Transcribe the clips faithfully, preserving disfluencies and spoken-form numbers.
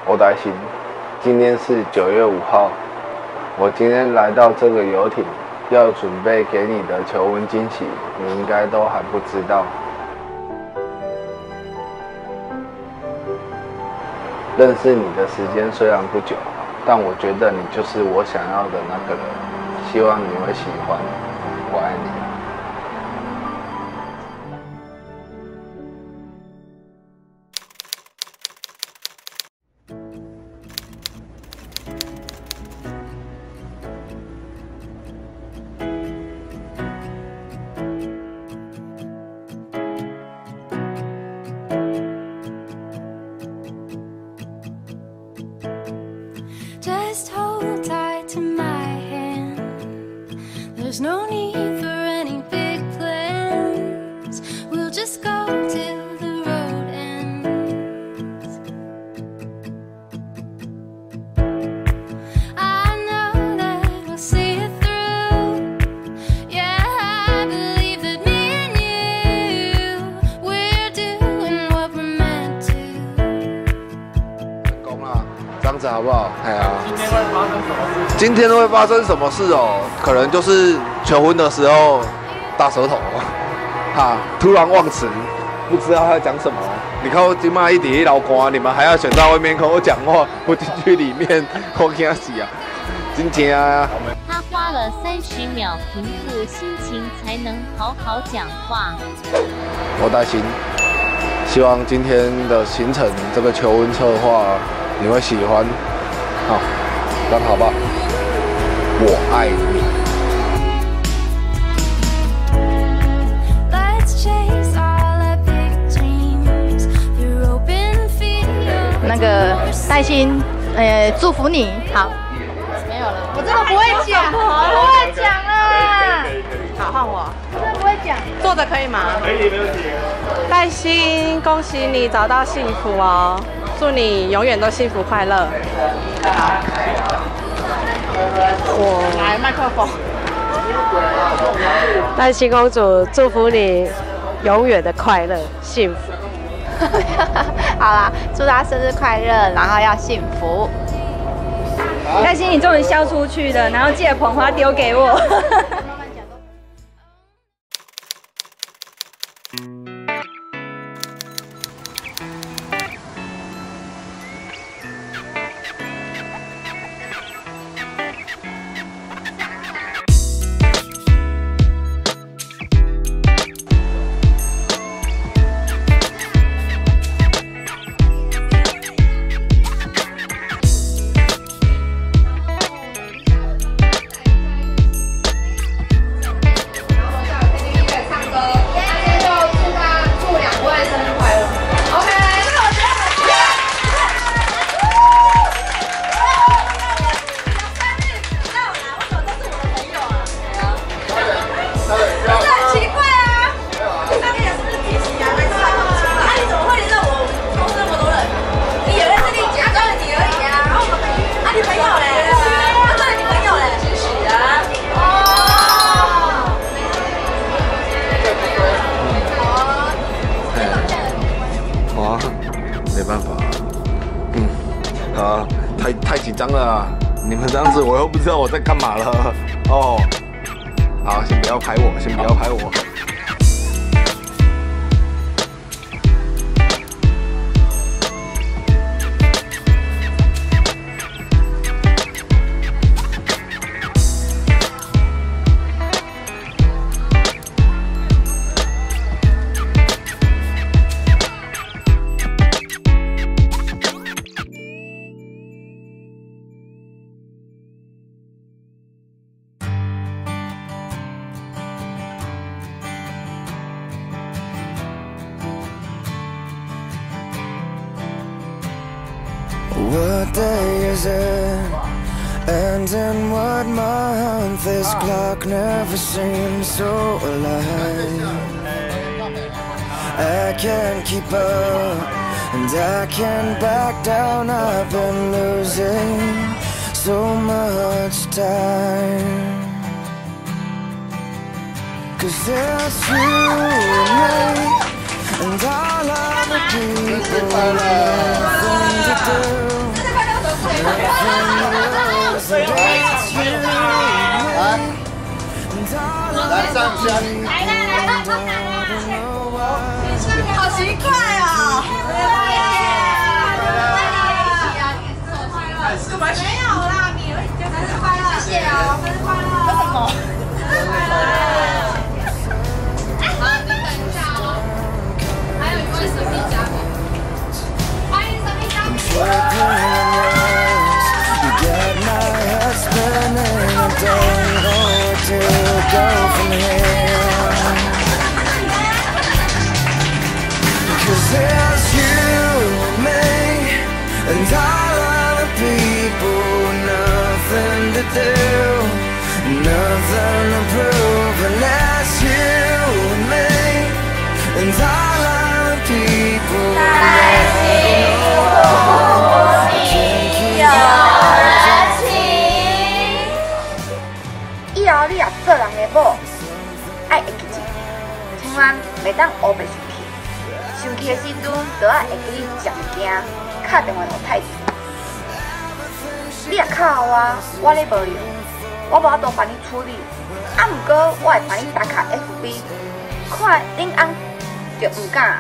我担心，今天是九月五号，我今天来到这个游艇，要准备给你的求婚惊喜，你应该都还不知道。认识你的时间虽然不久，但我觉得你就是我想要的那个人，希望你会喜欢，我爱你。 Just hold tight to my hand. There's no need for any big plans. We'll just go till the road ends. I know that we'll see it through. Yeah, I believe that me and you, we're doing what we're meant to. 成功了，这样子好不好？哎呀。 今天会发生什么事哦？可能就是求婚的时候大舌头，哈，突然忘词，不知道他要讲什么。你看我今麦一底老瓜，你们还要选在外面跟我讲话，我进去里面，我惊死啊！今天啊， 他花了三十秒平复心情，才能好好讲话。 我担心，希望今天的行程这个求婚策划你会喜欢，好，这样好吧？ 我爱你。 那个黛欣，呃，祝福你好。没有了，我真的不会讲，不会讲了。 好，换我。 真的不会讲。 坐着可以吗？可以，没问题。黛欣，恭喜你找到幸福哦！祝你永远都幸福快乐。好。 我来麦克风。黛欣公主，祝福你永远的快乐、幸福。 好啦，祝她生日快乐，然后要幸福。 黛欣，你终于笑出去了，然后借捧花丢给我。 没办法，嗯，啊，太太紧张了啊！你们这样子，我又不知道我在干嘛了。哦，好，先不要拍我，先不要拍我。 What day is it? And in what month? This clock never seems so alive. I can't keep up, and I can't back down. I've been losing so much time. Cause it's you and me, and all other people, nothing to do. 来上香。 来来来，好奇怪哦！没有啦，你就生日快乐，谢谢哦，生日快乐。为什么？生日快乐。好，你等一下哦。还有一位神秘嘉宾，欢迎神秘嘉宾。 You got my head spinning. I don't know where to go from here. 'Cause there's you and me and all other people, nothing to do, nothing to prove, and that's you and me and all other people. 以后你若做人的某，爱会记住，千万袂当乌白生气。生气的时阵，就要会记你食物件，敲电话互太子。你若敲我，我咧无用，我无法度帮你处理。啊，毋过我会帮你打卡 F B， 看恁翁就毋敢。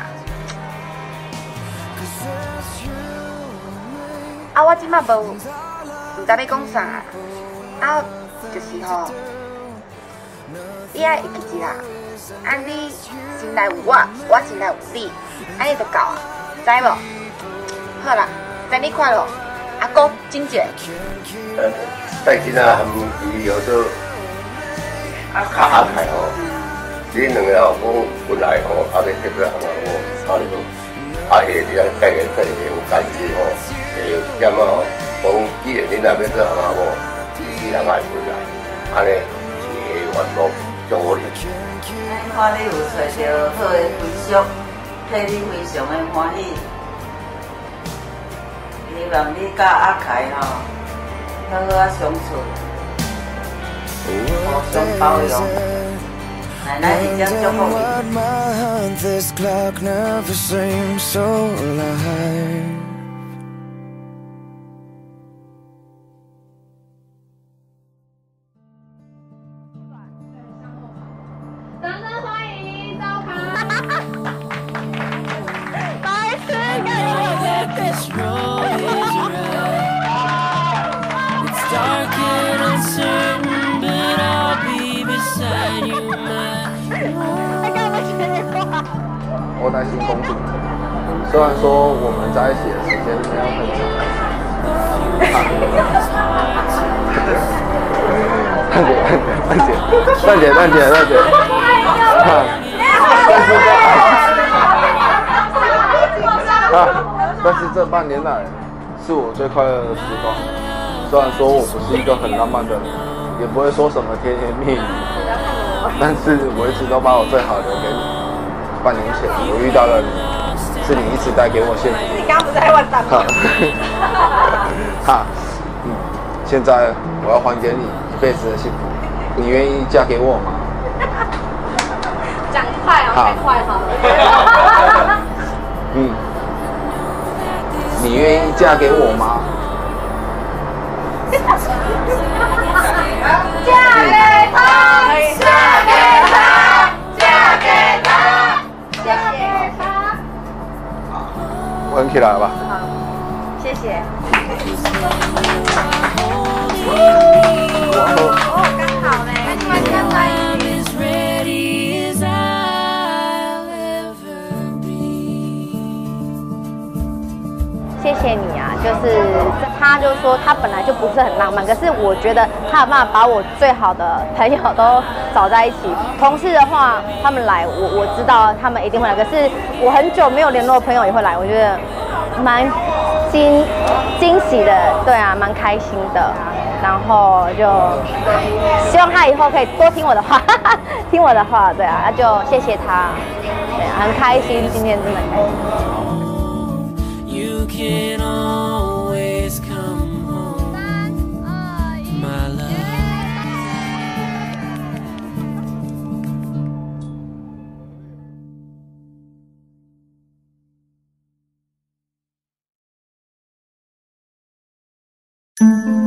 啊，我即马无，毋知要讲啥，啊，就是吼。你爱会记住啦，啊你心内有我，我心内有你，安尼就够啊，知无？好啦，生日快乐，阿哥真济。 呃，带囡仔含伊号做阿卡阿凯吼，恁两个吼，我本来吼，阿个特别行我，啊你讲，阿下你啊带个带个有感觉吼，会点啊吼，讲既然恁若要做行我，你人爱回来，安尼是会愿望。祝福你。 看你有找到好的归宿，替你非常的欢喜。希望你甲阿凯吼好好啊相处，互相包容。奶奶已经祝福你。 This clock never seems so alive. Dark and uncertain, but I'll be beside you, my 我担心公主，虽然说我们在一起的时间没有很长，蛋姐，蛋姐，蛋姐，蛋姐，但是这，啊，但是这半年来是我最快乐的时光。虽然说我不是一个很浪漫的人，也不会说什么甜言蜜语，但是我一直都把我最好留给你。半年前我遇到了你，是你一直带给我幸福。 你刚刚不是在玩蛋吗？ 哈，嗯，现在我要还给你一辈子的幸福，你愿意嫁给我吗？ 讲快哦，太快好了。 嗯，你愿意嫁给我吗？ 嫁给他，嫁给他，嫁给他，嫁给他。 稳起来了吧？ 好，谢谢。哦，刚好嘞，你们现在。谢谢你啊，就是他就说他本来就不是很浪漫，可是我觉得他有办法把我最好的朋友都找在一起。同事的话，他们来，我我知道他们一定会来，可是我很久没有联络的朋友也会来，我觉得蛮惊惊喜的，对啊，蛮开心的。然后就希望他以后可以多听我的话，听我的话，对啊，那就谢谢他，对啊，很开心，今天真的很开心。 You can always come home, my love. you.